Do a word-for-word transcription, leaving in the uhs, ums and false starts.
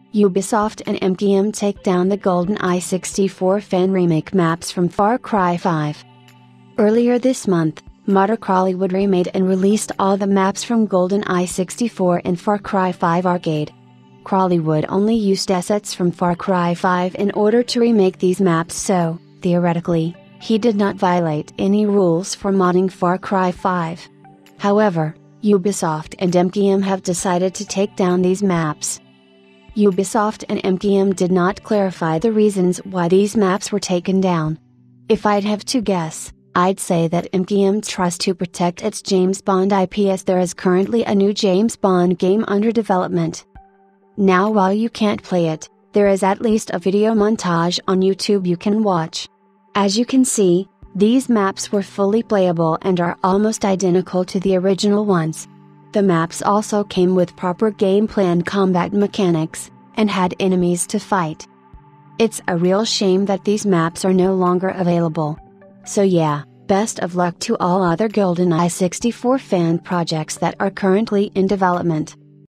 Ubisoft and M G M take down the GoldenEye sixty-four fan remake maps from Far Cry five. Earlier this month, modder Crawlywood remade and released all the maps from GoldenEye sixty-four and Far Cry five Arcade. Crawlywood only used assets from Far Cry five in order to remake these maps, so, theoretically, he did not violate any rules for modding Far Cry five. However, Ubisoft and M G M have decided to take down these maps. Ubisoft and M G M did not clarify the reasons why these maps were taken down. If I'd have to guess, I'd say that M G M tries to protect its James Bond I P, as there is currently a new James Bond game under development. Now, while you can't play it, there is at least a video montage on YouTube you can watch. As you can see, these maps were fully playable and are almost identical to the original ones. The maps also came with proper gameplay and combat mechanics, and had enemies to fight. It's a real shame that these maps are no longer available. So yeah, best of luck to all other GoldenEye sixty-four fan projects that are currently in development.